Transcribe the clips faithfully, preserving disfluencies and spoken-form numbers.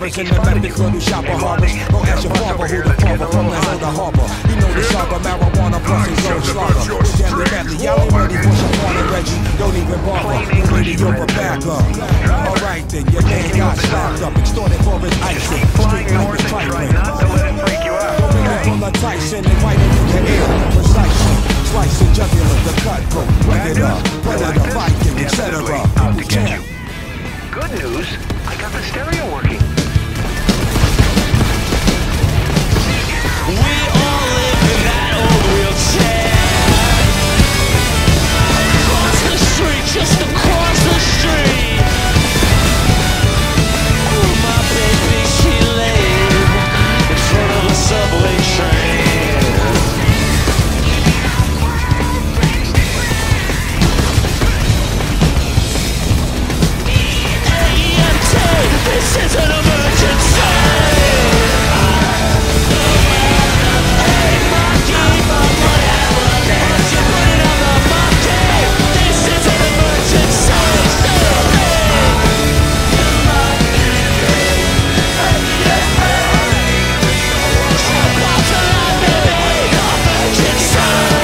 robbers in the Memphis little shopper harbors. Go ask your father who the father from the hill to harbor. You know the saga, marijuana plus his own slaughter. With family family, y'all ain't ready for some Sean and Reggie. Don't even bother, we're ready for backup. Alright then, your man got slapped up, extorted for his icing. Street like the fight ring. Full of Tyson and right into the air, precisely. Slicing jugular, the cutthroat, break it up, predator, Viking, et cetera. Out to get you. Good news, I got the stereo working. We all live in that old wheelchair. Across the street, just across the street. Oh, my baby, she laid in front of a subway train. This is an emergency. Hey, monkey, but whatever. Aren't you putting on the monkey? This is an emergency. Jump out to life, baby. Emergency.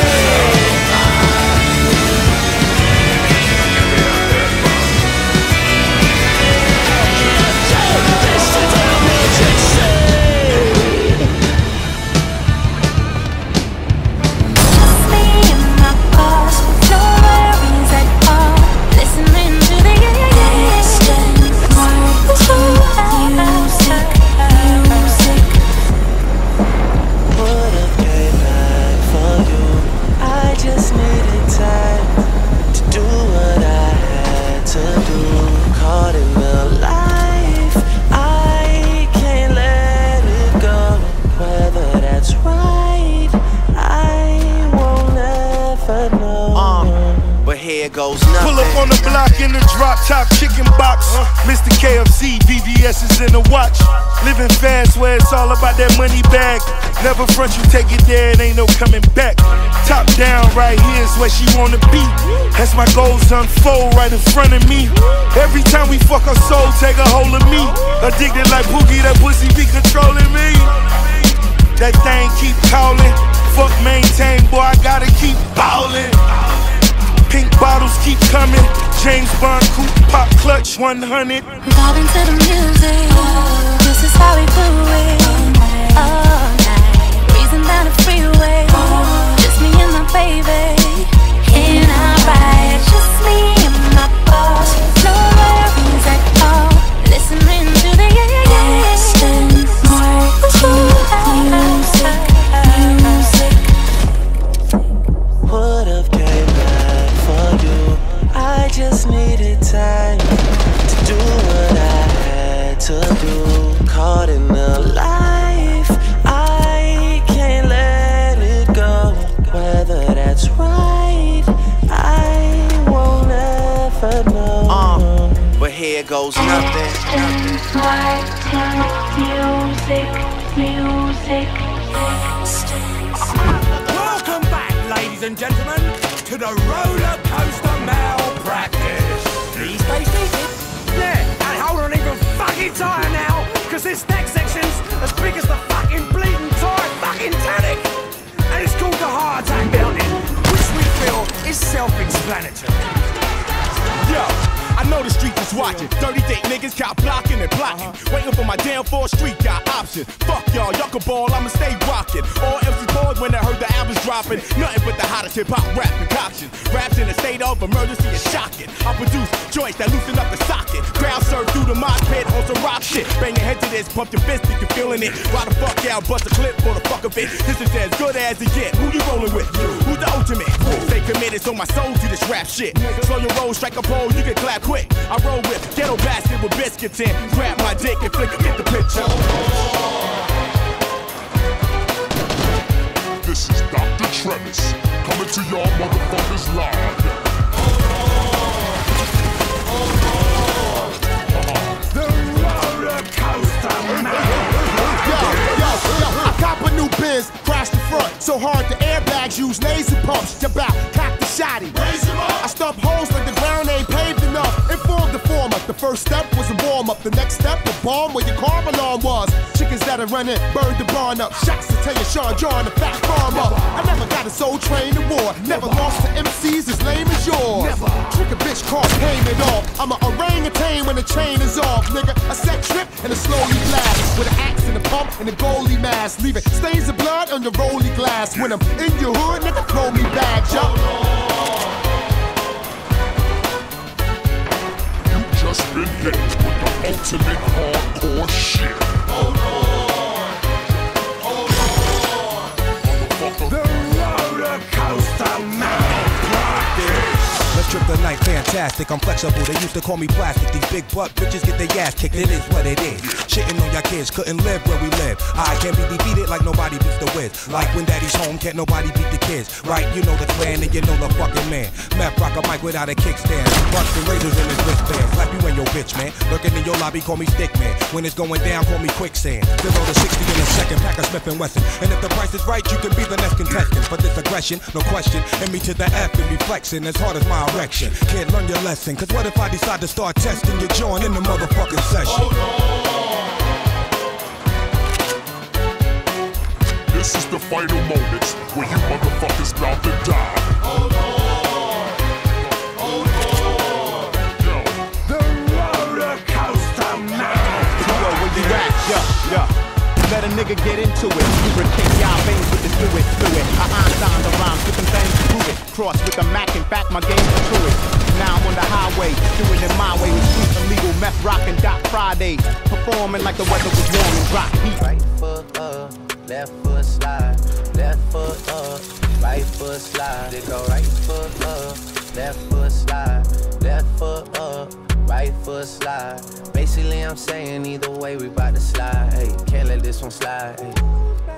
Pull up on the block in the drop top chicken box. Mister K F C, V V S is in the watch. Living fast where it's all about that money bag. Never front, you take it there, it ain't no coming back. Top down, right here's where she wanna be. As my goals unfold right in front of me. Every time we fuck her soul, take a hold of me. Addicted like Boogie, that pussy be controlling me. That thing keep calling. Fuck maintain, boy, I gotta keep ballin'. Pink bottles keep coming. James Bond coupe pop clutch one hundred. Vibing to the music. This is how we do it. All night, breezing down the freeway. Just me and my baby. In our ride, just me and my boss. No worries at all. Listening to the distant music, music. Would have came back for you. I just needed time to do what I had to do. Caught in the life, I can't let it go. Whether that's right, I won't ever know. Uh, but here goes nothing. Music, music. Welcome back, ladies and gentlemen, to the roller coaster malpractice. These days needed. Yeah, and hold on even fucking tighter now, because this next section's as big as the fucking bleeding tired fucking tannic. And it's called the Heart Attack Mountain, which we feel is self-explanatory. Yo, I know the streets is watching. Dirty dick niggas cop blocking and blocking. Uh-huh. Waiting for my damn four street got options. Fuck y'all, y'all can ball, I'ma stay rocking. All M C pause when I heard the album's dropping. Nothing but the hottest hip hop rap concoctions. Raps in a state of emergency is shocking. I produce joints that loosen up the socket. Crowd surf through the mosh pit on some rock shit. Bang your head to this, pump your fist if you're feeling it. Ride the fuck out, bust a clip for the fuck of it. This is as good as it get. Who you rolling with? Who's the ultimate? Stay committed, so my soul to this rap shit. Slow your roll, strike a pole, you get clap quick. I roll with ghetto bastard with biscuits in. Grab my dick and flick it, get the picture. This is Doctor Travis, coming to y'all motherfuckers live. The roller coaster man. Yo, yo, yo, I cop a new Benz, crash the front, so hard the airbags use nasal pumps. About cock the shotty. I stuff holes like the ground ain't paved enough. Inform the former. The first step was a warm-up. The next step, a bomb where your car alarm was. Chickens that are running, burned the barn up. Shots to tell you Sean John, the fat farmer. I never got a soul train to war. Never lost to M Cs as lame as yours. Trick a bitch cost payment off. I'm a orangutan when the chain is off, nigga. A set trip and a slowly blast. With an axe and a pump and a goalie mask. Leaving stains of blood on your rolly glass. When I'm in your hood, nigga, throw me back, jump. You just been hit with the ultimate hardcore shit. Oh Lord, oh Lord, The roller coaster malpractice. Let's trip the night, fantastic. I'm flexible. They used to call me plastic. These big butt bitches get their ass kicked. It is what it is. Shitting on your kids, couldn't live where we live. I can't be defeated like nobody beats the whiz. Like when daddy's home, can't nobody beat the kids. Right, you know the clan and you know the fucking man. Meth rock a mic without a kickstand. Bucks and razors in his wristband. Slap you and your bitch, man. Lurking in your lobby, call me stick man. When it's going down, call me quicksand. Zero to sixty in a second, pack a Smith and Wesson. And if the price is right, you can be the next contestant. For this aggression, no question. And me to the F and be flexing as hard as my erection. Can't learn your lesson, cause what if I decide to start testing your joint in the motherfucking session? This is the final moments where you motherfuckers about to die. Oh Lord, oh Lord, yo. The roller coaster man. Yo, where you at? Yeah, yeah. Let a nigga get into it. Lubricate y'all veins with the fluid, fluid. I Einstein the rhymes, different things to prove it. Cross with the Mac, in fact, my game is true it. Now I'm on the highway, doing it my way. With street illegal, meth rockin' Doc Friday. Performing like the weather was warm and rock heat. Right foot up, left foot slide. Left foot up, right foot slide. They go right foot up, left foot slide. Left foot up, right foot slide. Basically, I'm saying either way we bout to slide. Hey, can't let this one slide. Hey.